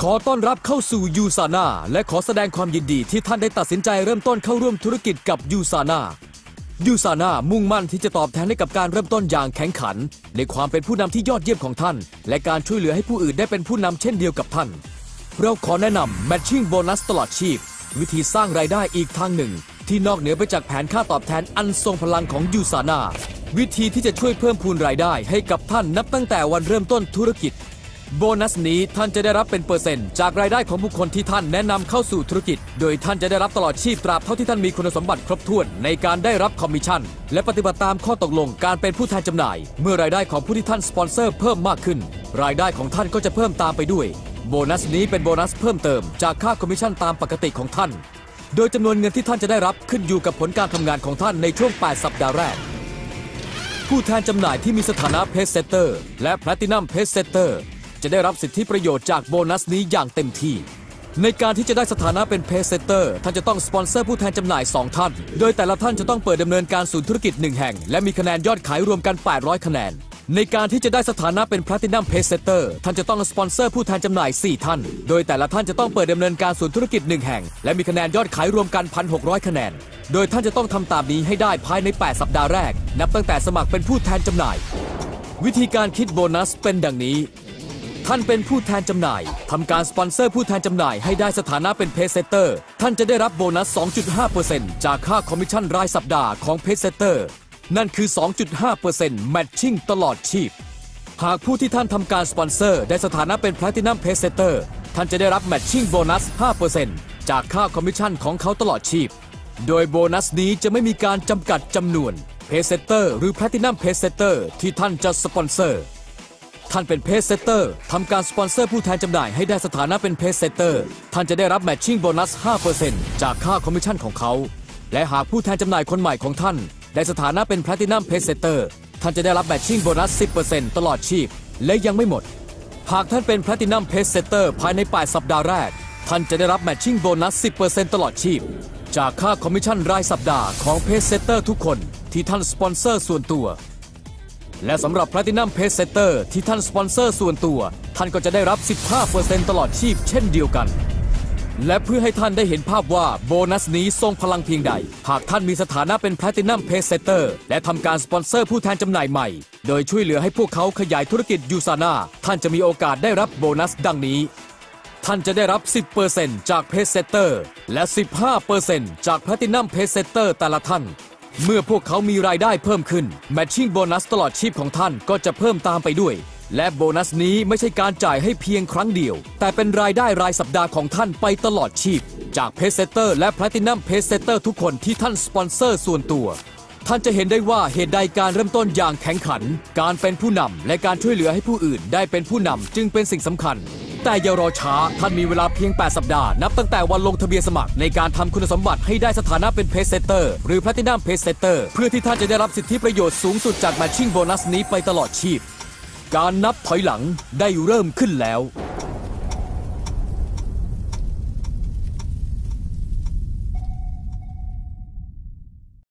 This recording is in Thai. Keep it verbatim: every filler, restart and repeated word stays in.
ขอต้อนรับเข้าสู่ยูซาน่าและขอแสดงความยินดีที่ท่านได้ตัดสินใจเริ่มต้นเข้าร่วมธุรกิจกับยูซาน่ายูซาน่ามุ่งมั่นที่จะตอบแทนให้กับการเริ่มต้นอย่างแข็งขันในความเป็นผู้นำที่ยอดเยี่ยมของท่านและการช่วยเหลือให้ผู้อื่นได้เป็นผู้นำเช่นเดียวกับท่านเราขอแนะนำ Matching Bonus ตลอดชีพวิธีสร้างรายได้อีกทางหนึ่งที่นอกเหนือไปจากแผนค่าตอบแทนอันทรงพลังของยูซาน่าวิธีที่จะช่วยเพิ่มพูนรายได้ให้กับท่านนับตั้งแต่วันเริ่มต้นธุรกิจโบนัสนี้ท่านจะได้รับเป็นเปอร์เซ็นต์จากรายได้ของบุคคลที่ท่านแนะนำเข้าสู่ธุรกิจโดยท่านจะได้รับตลอดชีพตราบเท่าที่ท่านมีคุณสมบัติครบถ้วนในการได้รับคอมมิชชั่นและปฏิบัติตามข้อตกลงการเป็นผู้แทนจำหน่ายเมื่อรายได้ของผู้ที่ท่านสปอนเซอร์เพิ่มมากขึ้นรายได้ของท่านก็จะเพิ่มตามไปด้วยโบนัสนี้เป็นโบนัสเพิ่มเติมจากค่าคอมมิชชั่นตามปกติของท่านโดยจำนวนเงินที่ท่านจะได้รับขึ้นอยู่กับผลการทำงานของท่านในช่วงแปดสัปดาห์แรกผู้แทนจำหน่ายที่มีสถานะเพจเซตเตอร์และแพลตินัมเพจเซตเตอร์จะได้รับสิทธิประโยชน์จากโบนัสนี้อย่างเต็มที่ในการที่จะได้สถานะเป็นเพจเซตเตอร์ท่านจะต้องสปอนเซอร์ผู้แทนจำหน่ายสองท่านโดยแต่ละท่านจะต้องเปิดดำเนินการศูนย์ธุรกิจหนึ่งแห่งและมีคะแนนยอดขายรวมกันแปดร้อยคะแนนในการที่จะได้สถานะเป็นแพลตินัมเพจเซตเตอร์ท่านจะต้องสปอนเซอร์ผู้แทนจำหน่ายสี่ท่านโดยแต่ละท่านจะต้องเปิดดำเนินการศูนย์ธุรกิจหนึ่งแห่งและมีคะแนนยอดขายรวมกัน หนึ่งพันหกร้อยคะแนนโดยท่านจะต้องทำตามนี้ให้ได้ภายในแปดสัปดาห์แรกนับตั้งแต่สมัครเป็นผู้แทนจำหน่ายวิธีการคิดโบนัสเป็นดังนี้ท่านเป็นผู้แทนจำหน่ายทำการสปอนเซอร์ผู้แทนจำหน่ายให้ได้สถานะเป็นเพจเซตเตอร์ท่านจะได้รับโบนัส สองจุดห้าเปอร์เซ็นต์ จากค่าคอมมิชชั่นรายสัปดาห์ของเพจเซตเตอร์นั่นคือ สองจุดห้าเปอร์เซ็นต์ Matching ตลอดชีพหากผู้ที่ท่านทำการสปอนเซอร์ได้สถานะเป็นแพลตินัมเพจเซตเตอร์ท่านจะได้รับ Matching โบนัส ห้าเปอร์เซ็นต์ จากค่าคอมมิชชั่นของเขาตลอดชีพโดยโบนัสนี้จะไม่มีการจำกัดจำนวนเพจเซตเตอร์หรือแพลตินัมเพจเซตเตอร์ที่ท่านจะสปอนเซอร์ท่านเป็นเพจเซตเตอร์ทำการสปอนเซอร์ผู้แทนจำหน่ายให้ได้สถานะเป็นเพจเซตเตอร์ท่านจะได้รับ Matching โบนัส ห้าเปอร์เซ็นต์ จากค่าคอมมิชชั่นของเขาและหากผู้แทนจำหน่ายคนใหม่ของท่านได้สถานะเป็นแพลตินัมเพจเซตเตอร์ท่านจะได้รับ Matching โบนัส สิบเปอร์เซ็นต์ ตลอดชีพและยังไม่หมดหากท่านเป็นแพลตินัมเพจเซตเตอร์ภายในแปดสัปดาห์แรกท่านจะได้รับ Matching โบนัส สิบเปอร์เซ็นต์ ตลอดชีพจากค่าคอมมิชชั่นรายสัปดาห์ของเพจเซตเตอร์ทุกคนที่ท่านสปอนเซอร์ส่วนตัวและสำหรับ Platinum Page Setter ที่ท่านสปอนเซอร์ส่วนตัวท่านก็จะได้รับ สิบห้าเปอร์เซ็นต์ ตลอดชีพเช่นเดียวกันและเพื่อให้ท่านได้เห็นภาพว่าโบนัสนี้ทรงพลังเพียงใดหากท่านมีสถานะเป็น Platinum Page Setter และทำการสปอนเซอร์ผู้แทนจำหน่ายใหม่โดยช่วยเหลือให้พวกเขาขยายธุรกิจยูซาน่าท่านจะมีโอกาสได้รับโบนัสดังนี้ท่านจะได้รับ สิบเปอร์เซ็นต์ จาก Page Setter และ สิบห้าเปอร์เซ็นต์ จาก Platinum Page Setter แต่ละท่านเมื่อพวกเขามีรายได้เพิ่มขึ้น Matching โบนัสตลอดชีพของท่านก็จะเพิ่มตามไปด้วยและโบนัสนี้ไม่ใช่การจ่ายให้เพียงครั้งเดียวแต่เป็นรายได้รายสัปดาห์ของท่านไปตลอดชีพจากเพจเซตเตอร์และ Platinum Page Setter ทุกคนที่ท่านสปอนเซอร์ส่วนตัวท่านจะเห็นได้ว่าเหตุใดการเริ่มต้นอย่างแข็งขันการเป็นผู้นำและการช่วยเหลือให้ผู้อื่นได้เป็นผู้นำจึงเป็นสิ่งสำคัญแต่อย่ารอช้าท่านมีเวลาเพียงแปดสัปดาห์นับตั้งแต่วันลงทะเบียนสมัครในการทำคุณสมบัติให้ได้สถานะเป็นเพจเซตเตอร์หรือ Platinum Page Setter เพื่อที่ท่านจะได้รับสิทธิประโยชน์สูงสุดจาก Matching โบนัสนี้ไปตลอดชีพการนับถอยหลังได้เริ่มขึ้นแล้ว